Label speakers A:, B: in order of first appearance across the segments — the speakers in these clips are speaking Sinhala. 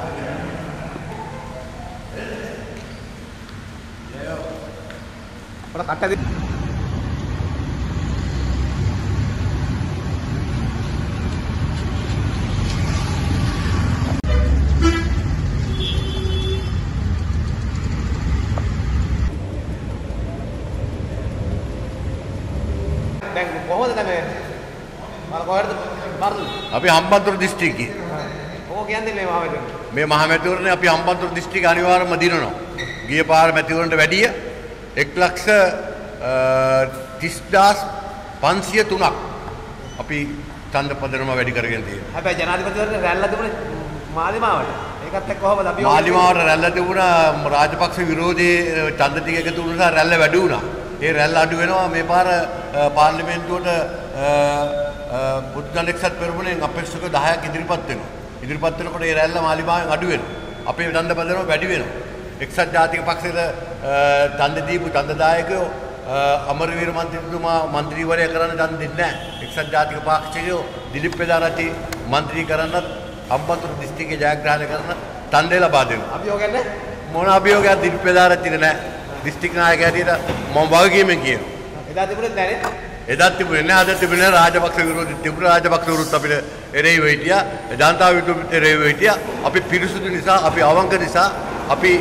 A: Orang kata di කොහොමද තමයි මම කොහෙද බාරදු
B: අපි හම්බන්තොට දිස්ත්‍රික්කේ
A: ඔක කියන්නේ මේ
B: මහමැතිවරණේ අපි හම්බන්තොට දිස්ත්‍රික්කේ අනිවාර්යයෙන්ම දිනනවා ගිය පාර මැතිවරණට වැඩිය 1,30,503ක් අපි ඡන්ද පදනම වැඩි කරගෙන තියෙනවා.
A: හැබැයි ජනාධිපතිවරණේ රැල්ල තිබුණේ මාලිමාවට. ඒකත් එක්ක කොහොමද අපි
B: මාලිමාවට රැල්ල තිබුණා රාජපක්ෂ විරෝධී ඡන්ද ටික එකතු වුණ නිසා රැල්ල වැඩි වුණා. ඒ රැල්ල අඩු වෙනවා මේ පාර පාර්ලිමේන්තුවට බුද්ධ එක්සත් පෙරමුණෙන් අපේක්ෂක 10ක් ඉදිරිපත් වෙනවා. ඉදිරිපත් වෙනකොට ඒ රැල්ල මාලිමාවෙන් අඩු වෙනවා. අපේ ඡන්ද පදනම වැඩි වෙනවා. එක්සත් ජාතික පක්ෂයට ඡන්ද දීපු ඡන්දදායකයෝ අමරවීර මන්ත්‍රීතුමා මන්ත්‍රීවරයා කරන්න ඡන්ද දෙන්නේ නැහැ. එක්සත් ජාතික පක්ෂයෝ දිලිප් පෙදාරච්චි මන්ත්‍රී කරන්නත් හම්බන්තොට දිස්ත්‍රික්කයේ ජයග්‍රහණය කරන ඡන්දය ලබා දෙනවා.
A: අභියෝගයක් නැහැ.
B: මොන අභියෝගයක් දිලිප් පෙදාරච්චිට නැහැ. දිස්ත්‍රික් නායකයා හැටියට මම වගකීමෙන් කියනවා.
A: එදා තිබුණේ නැහැ නේද?
B: එදාත් තිබුණේ නැහැ. අද තිබුණේ රාජපක්ෂ විරෝධී තිබුණ රාජපක්ෂ විරුද්ධ අපිට එරෙහිව හිටියා. ජනතාව විරුද්ධ එරෙහිව හිටියා. අපි පිරිසුදු නිසා, අපි අවංක නිසා, අපි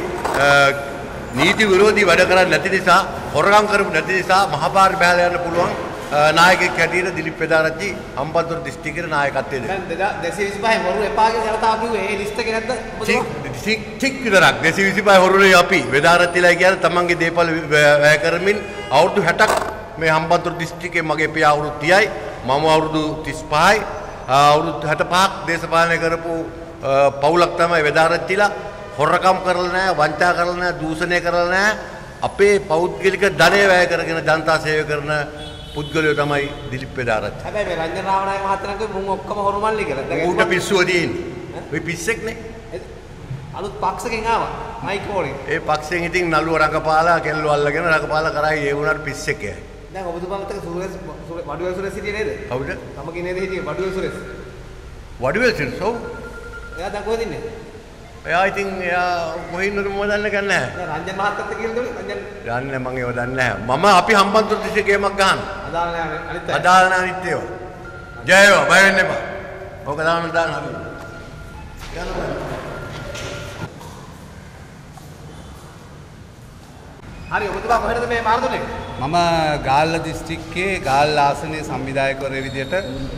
B: නීති විරෝධී වැඩ කරන්නේ නැති නිසා, හොරගම් කරපු නැති නිසා මහපාර බැලලා යන්න පුළුවන් නායකයෙක් හැටියට දිලිප් පෙදාරච්චි හම්බන්තොට දිස්ත්‍රික්කයේ නායකත්වයේ දෙනවා.
A: දැන් 225 හොරු එපා කියලා ජනතාව කිව්වේ ඒ ලිස්ට් එකේ නැද්ද?
B: ටික් විතරක් 225 හොරුනේ අපි වෙදාරච්චිලා කියන්නේ තමන්ගේ දේපල වැය කරමින් අවුරුදු 60ක් මේ හම්බන්තොට දිස්ත්‍රික්කයේ මගේ පියා අවුරුදු 30යි මම අවුරුදු 35යි අවුරුදු 65ක් දේශපාලනය කරපු පවුලක් තමයි වෙදාරච්චිලා. හොරකම් කරලා නැහැ, වංචා කරලා නැහැ, දූෂණය කරලා නැහැ. අපේ පෞද්ගලික ධනය වැය කරගෙන ජනතා සේවය කරන පුද්ගලයෝ තමයි දිලිප් පෙදාරච්චි.
A: හැබැයි මේ රංජන රාවණායක මහත්තයා කිව්වේ මුන් ඔක්කොම හොරු මල්ලි කියලා. දැන්
B: ඌට පිස්සුව තියෙන්නේ. ඔය පිස්සෙක් නේ.
A: අලුත් පක්ෂකින් ආවා. මයික් ඕනේ.
B: ඒ පක්ෂයෙන් ඉතින් නළුව රඟපාලා කෙල්ලෝ අල්ලගෙන රඟපාලා කරයි ඒ වුණාට පිස්සෙක් යයි.
A: දැන් ඔබතුමාලට සුරේස් වඩුවල් සුරේස් හිටියේ නේද?
B: කවුද?
A: තමගේ නේද හිටියේ වඩුවල් සුරේස්.
B: වඩුවල් සුරේස් ඔව්.
A: එයා දැන් කොහෙද ඉන්නේ?
B: එයා ඉතින් එයා කොහින්ද මම දන්නේ නැහැ.
A: දැන් රංජන් මහත්තයත් කියලා දුන්නේ රංජන්.
B: දන්නේ මම ඒව දන්නේ නැහැ. මම අපි හම්බන්තොට දිස්ත්‍රික්කේ ගේමක් ගහන.
A: අදාළ නැහැ අනිත් අය.
B: අදාළ නැහැ අනිත් ඒවා. ජය වේවා බය වෙන්න එපා. ඔක දාන්න අපි.
A: හරි ඔබතුමා කොහෙද මේ මාර දුන්නේ?
C: මම ගාල්ල දිස්ත්‍රික්කයේ ගාල්ල ආසනයේ සංවිධායකවරයෙකු විදියට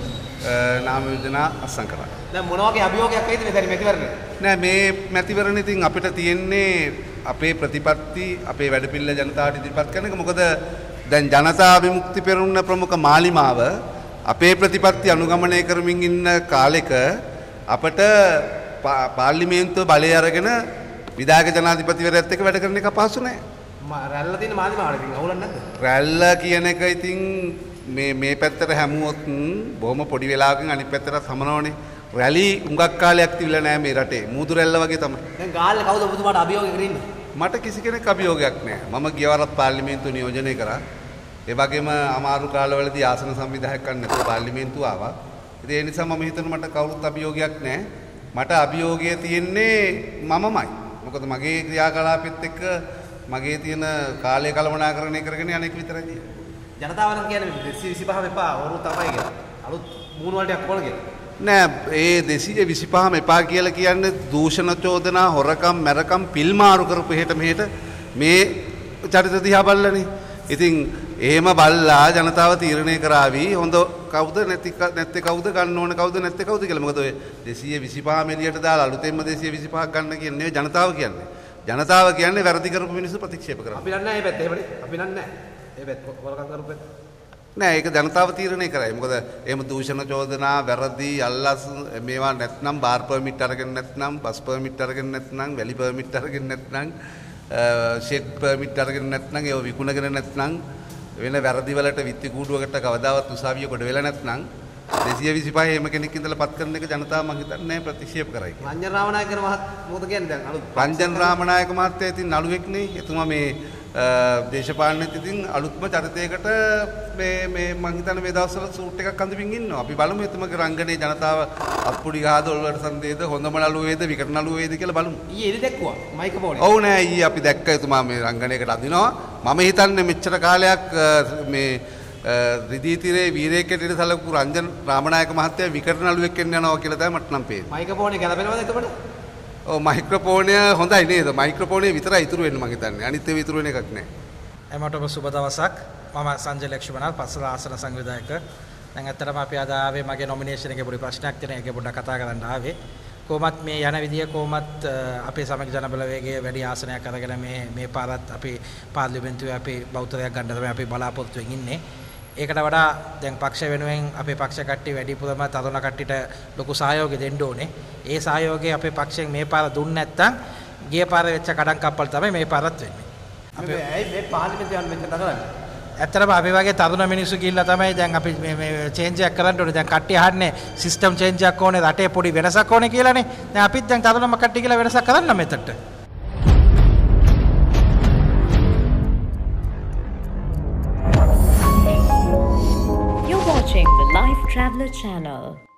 C: නාම යෝජනා අත්සන් කරා.
A: දැන් මොන වගේ අභියෝගයක් වෙයිද මේ දැන් මැතිවරණේ?
C: නෑ මේ මැතිවරණේ ඉතින් අපිට තියෙන්නේ අපේ ප්‍රතිපත්ති අපේ වැඩපිළිවෙල ජනතාවට ඉදිරිපත් කරන එක. මොකද දැන් ජනතා විමුක්ති පෙරමුණ ප්‍රමුඛ මාලිමාව අපේ ප්‍රතිපත්ති අනුගමනය කරමින් ඉන්න කාලෙක අපට පාර්ලිමේන්තුව බලය අරගෙන විධායක ජනාධිපතිවරයාත් එක්ක වැඩ කරන එක අපහසු නෑ.
A: රැල්ල තියෙන මාලිමාවට ඉතින් අවුලක් නැද්ද?
C: රැල්ල කියන එක ඉතින් මේ පැත්තට හැමුවොත් බොහොම පොඩි වෙලාවකින් අනිත් පැත්තට සමනවනේ. රැලි හුඟක් කාලයක් තිබිලා නැහැ මේ රටේ. මූදු රැල්ල වගේ තමයි.
A: දැන් ගාල්ලේ කවුද ඔබතුමාට අභියෝග කරන්නේ?
C: මට කිසි කෙනෙක් අභියෝගයක් නැහැ. මම ගියවරත් පාර්ලිමේන්තුව නියෝජනය කරා. ඒ වගේම අමාරු කාලවලදී ආසන සංවිධායක කන්න නැතුව පාර්ලිමේන්තුව ආවා. ඉතින් ඒ නිසා මම හිතනවා මට කවුරුත් අභියෝගයක් නැහැ. මට අභියෝගය තියෙන්නේ මමමයි. මොකද මගේ ක්‍රියාකලාපෙත් එක්ක මගේ තියෙන කාලය කළමනාකරණය කරගෙන යන්නේක විතරයි තියෙන්නේ.
A: ජනතාවනම් කියන්නේ 225 එපා වරු තමයි කියලා. අලුත් මූණ වලට කොළ කියලා.
C: නෑ ඒ 225ම එපා කියලා කියන්නේ දූෂණ චෝදනා හොරකම් මැරකම් පිල්මාරු කරපු එහෙට මෙහෙට මේ චරිත දිහා බලලානේ. ඉතින් එහෙම බල්ලා ජනතාව තීරණය කරાવી හොඳ කවුද නැත්තේ කවුද ගන්න ඕන කවුද නැත්තේ කවුද කියලා. මොකද ඔය 225ම එළියට දාලා අලුතෙන්ම 225ක් ගන්න කියන්නේ ජනතාව කියන්නේ. ජනතාව කියන්නේ වැරදි කරපු මිනිස්සු ප්‍රතික්ෂේප කරනවා.
A: අපි නෑ මේ පැත්ත එහෙමනේ. අපි නෑ. ඒ පැත්ත වරකම් කරපු පැත්ත.
C: නෑ ඒක ජනතාව තීරණය කරයි. මොකද එහෙම දූෂණ චෝදනා වැරදි අල්ලස් මේවා නැත්නම් බාර් පර්මිට් අරගෙන නැත්නම් බස් පර්මිට් අරගෙන නැත්නම් වැලි පර්මිට් අරගෙන නැත්නම් ෂෙඩ් පර්මිට් අරගෙන නැත්නම් ඒව විකුණගෙන නැත්නම් වෙන වැරදි වලට විත්ති කූඩුවකට කවදාවත් උසාවිය කොට වෙලා නැත්නම් 225 එහෙම කෙනෙක් ඉඳලා පත් කරන එක ජනතාව මං හිතන්නේ ප්‍රතික්ෂේප කරයි.
A: රංජන රාමනායක මොකද කියන්නේ දැන් අලුත්
C: රංජන රාමනායක මහත්තයා ඉතින් නළුවෙක් නේ. එතුමා මේ දේශපාලනෙත් ඉතින් අලුත්ම චරිතයකට මේ මං හිතන්නේ මේ දවස්වල සූට් එකක් අඳින්න ඉන්නවා. අපි බලමු එතුමගේ රංගනයේ ජනතාව අත්පුඩි ගහද ඔල්වට සන්දේද හොඳම නළුව වේද විකට නළුව වේද කියලා බලමු.
A: ඊයේ එළි දැක්කුවා මයික් ෆෝනේ.
C: ඔව් නෑ ඊයේ අපි දැක්ක එතුමා මේ රංගනයකට අඳිනවා. මම හිතන්නේ මෙච්චර කාලයක් මේ රිදී තිරේ වීරයෙක් ඇටියට සැලකපු රංජන් රාමනායක මහත්තයා විකට නළුවෙක් වෙන්න යනවා කියලා තමයි මට නම් පේන්නේ.
A: මයික් ෆෝනේ ගැලපෙනවද එතකොට?
C: ඔව් මයික්‍රොෆෝනය හොඳයි නේද? මයික්‍රොෆෝනේ විතරයි ඉතුරු වෙන්නේ මං හිතන්නේ. අනිත් ඒවා ඉතුරු වෙන එකක් නෑ.
D: එමටම සුබ දවසක්. මම සංජය ලක්ෂ්මනාල් පස්සල ආසන සංවිධායක. දැන් ඇත්තටම අපි අද ආවේ මගේ නොමිනේෂන් එකේ පොඩි ප්‍රශ්නයක් තියෙන එක පොඩ්ඩක් කතා කරන්න ආවේ. කොහොමත් මේ යන විදිය කොහොමත් අපේ සමග ජනබල වේගයේ වැඩි ආසනයක් අරගෙන මේ පාරත් අපි පාර්ලිමේන්තුවේ අපි බෞද්ධයක් ගන්න තමයි අපි බලාපොරොත්තු වෙමින් ඉන්නේ. ඒකට වඩා දැන් පක්ෂ වෙනුවෙන් අපේ පක්ෂ කට්ටිය වැඩිපුරම තරුණ කට්ටියට ලොකු සහයෝගය දෙන්න ඕනේ. ඒ සහයෝගය අපේ පක්ෂයෙන් මේ පාර දුන්නේ නැත්නම් ගිය පාර වෙච්ච කඩන් කප්පල් තමයි මේ පාරත් වෙන්නේ.
A: අපි ඇයි මේ පාර්ලිමේන්තුවේ යන්න මෙච්චර කරන්නේ?
D: ඇත්තටම අපි වගේ තරුණ මිනිස්සු ගිහිල්ලා තමයි දැන් අපි මේ චේන්ජ් එකක් කරන්න ඕනේ. දැන් කට්ටිය අහන්නේ සිස්ටම් චේන්ජ් එකක් ඕනේ, රටේ පොඩි වෙනසක් ඕනේ කියලානේ. දැන් අපිත් දැන් තරුණම කට්ටිය කියලා වෙනසක් කරන්න මෙතනට.
E: You're watching the Life Traveller channel.